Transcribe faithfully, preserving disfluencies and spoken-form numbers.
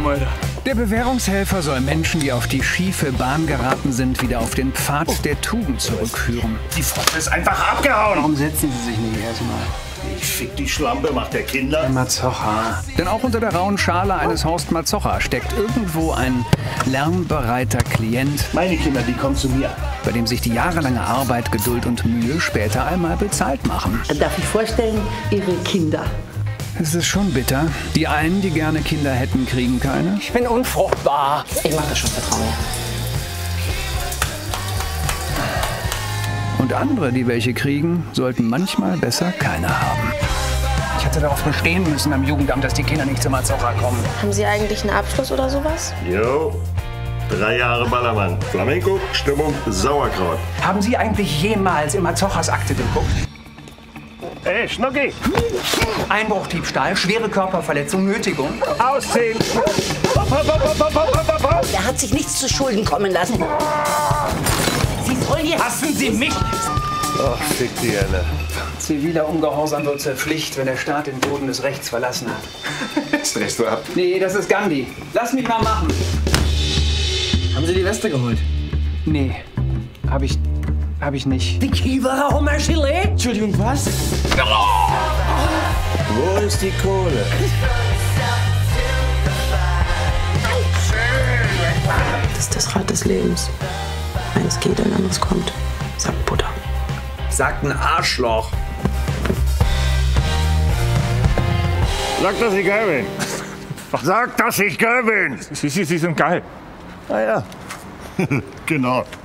Alter. Der Bewährungshelfer soll Menschen, die auf die schiefe Bahn geraten sind, wieder auf den Pfad der Tugend zurückführen. Die Frau ist einfach abgehauen. Warum setzen Sie sich nicht erstmal? Ich fick die Schlampe, macht der Kinder. Der Mazocha. Denn auch unter der rauen Schale eines Horst Mazocha steckt irgendwo ein lernbereiter Klient, Meine Kinder, die kommen zu mir. bei dem sich die jahrelange Arbeit, Geduld und Mühe später einmal bezahlt machen. Darf ich vorstellen, Ihre Kinder? Es ist schon bitter. Die einen, die gerne Kinder hätten, kriegen keine. Ich bin unfruchtbar. Ich mache das schon, vertrauen. Und andere, die welche kriegen, sollten manchmal besser keine haben. Ich hätte darauf bestehen müssen am Jugendamt, dass die Kinder nicht zum Mazocha kommen. Haben Sie eigentlich einen Abschluss oder sowas? Jo, drei Jahre Ballermann. Flamenco, Stimmung, Sauerkraut. Haben Sie eigentlich jemals in Mazochas Akte geguckt? Ey, Schnucki, Einbruch, schwere Körperverletzung, Nötigung. ausziehen. Hopp, hopp, hopp, hopp, hopp, hopp, hopp, hopp. Er hat sich nichts zu Schulden kommen lassen. Sie sollen jetzt... Lassen Sie mich! Ach, fick die Elle. Ziviler Ungehorsam wird zur Pflicht, wenn der Staat den Boden des Rechts verlassen hat. Jetzt drehst du ab. Nee, das ist Gandhi. Lass mich mal machen. Haben Sie die Weste geholt? Nee, hab ich, hab ich nicht. Die Kiewerer Hummergelee? Entschuldigung, was? Wo ist die Kohle? Das ist das Rad des Lebens. Eins geht, ein anderes kommt, sagt Buddha. Sagt ein Arschloch. Sag, dass ich geil bin. Sag, dass ich geil bin. Sie, Sie, Sie sind geil. Ah ja, genau.